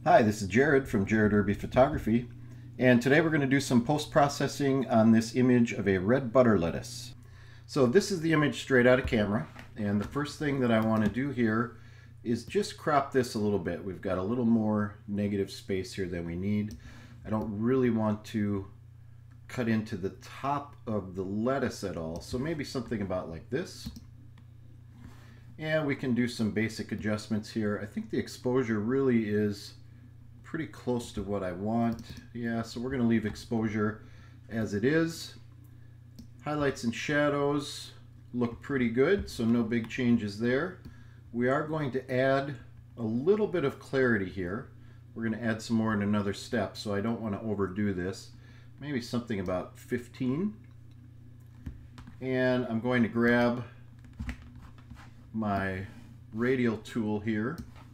Hi, this is Jared from Jared Irby Photography, and today we're going to do some post-processing on this image of a red butter lettuce. So this is the image straight out of camera, and the first thing that I want to do here is just crop this a little bit. We've got a little more negative space here than we need. I don't really want to cut into the top of the lettuce at all, so maybe something about like this. And we can do some basic adjustments here. I think the exposure really is pretty close to what I want. Yeah, so we're going to leave exposure as it is. Highlights and shadows look pretty good, so no big changes there. We are going to add a little bit of clarity here. We're going to add some more in another step, so I don't want to overdo this. Maybe something about 15. And I'm going to grab my radial tool here,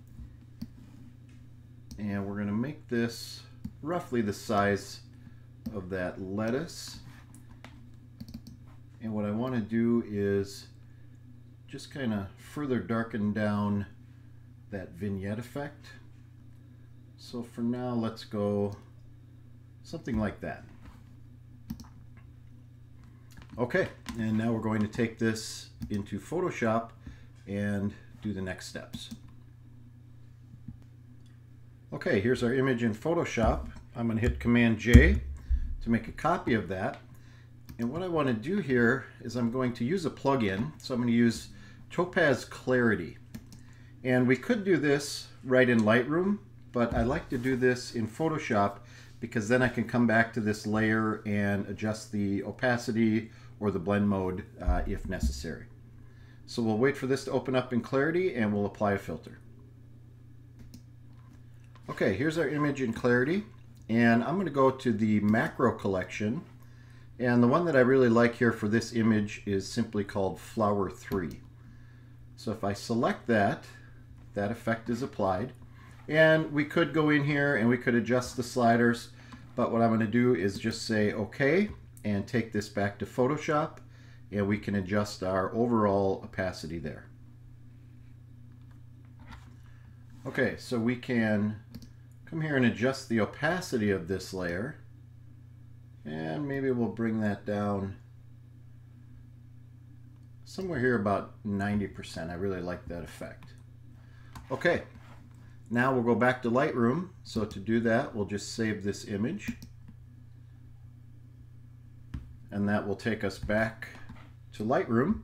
and we're going to make this roughly the size of that lettuce. And what I want to do is just kind of further darken down that vignette effect. So for now, let's go something like that. Okay, and now we're going to take this into Photoshop and do the next steps. Okay, here's our image in Photoshop. I'm going to hit Command J to make a copy of that. And what I want to do here is I'm going to use a plugin. So I'm going to use Topaz Clarity. And we could do this right in Lightroom, but I like to do this in Photoshop because then I can come back to this layer and adjust the opacity or the blend mode if necessary. So we'll wait for this to open up in Clarity and we'll apply a filter. Okay, here's our image in Clarity, and I'm going to go to the macro collection, and the one that I really like here for this image is simply called Flower 3. So if I select that, that effect is applied, and we could go in here and we could adjust the sliders, but what I'm going to do is just say OK and take this back to Photoshop, and we can adjust our overall opacity there. Okay, so we can come here and adjust the opacity of this layer, and maybe we'll bring that down somewhere here about 90%. I really like that effect. Okay, now we'll go back to Lightroom. So to do that, we'll just save this image, and that will take us back to Lightroom,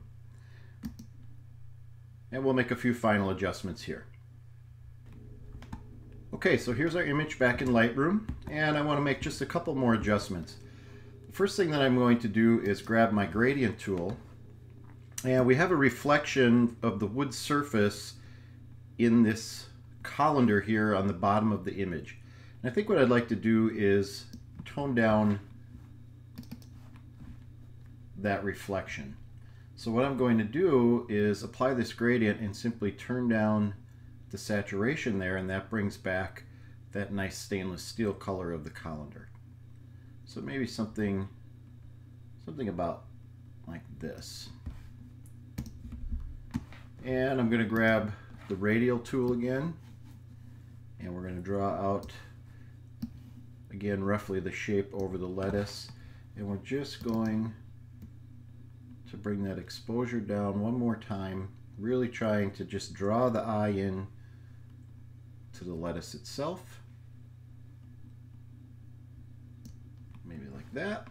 and we'll make a few final adjustments here. Okay, so here's our image back in Lightroom, and I want to make just a couple more adjustments. The first thing that I'm going to do is grab my gradient tool, and we have a reflection of the wood surface in this colander here on the bottom of the image. And I think what I'd like to do is tone down that reflection. So what I'm going to do is apply this gradient and simply turn down the saturation there, and that brings back that nice stainless steel color of the colander. So maybe something about like this. And I'm going to grab the radial tool again, and we're going to draw out again roughly the shape over the lettuce, and we're just going to bring that exposure down one more time, really trying to just draw the eye in to the lettuce itself. Maybe like that.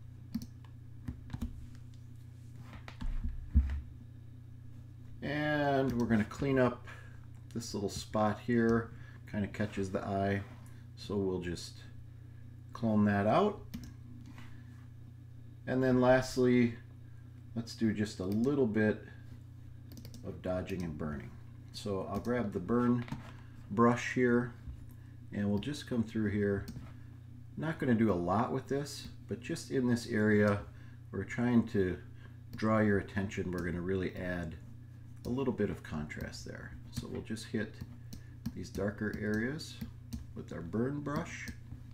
And we're going to clean up this little spot here, kind of catches the eye, so we'll just clone that out. And then lastly, let's do just a little bit of dodging and burning. So I'll grab the burn brush here, and we'll just come through here. Not going to do a lot with this, but just in this area we're trying to draw your attention. We're going to really add a little bit of contrast there. So we'll just hit these darker areas with our burn brush,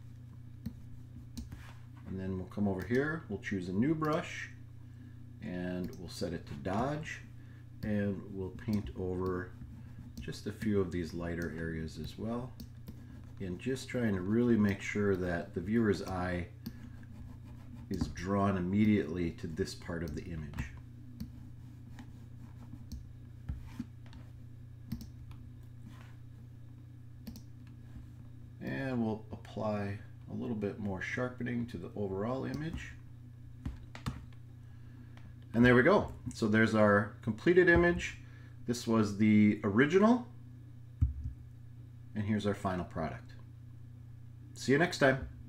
and then we'll come over here, we'll choose a new brush, and we'll set it to dodge, and we'll paint over just a few of these lighter areas as well. and just trying to really make sure that the viewer's eye is drawn immediately to this part of the image. And we'll apply a little bit more sharpening to the overall image. And there we go. So there's our completed image. This was the original. And here's our final product. See you next time.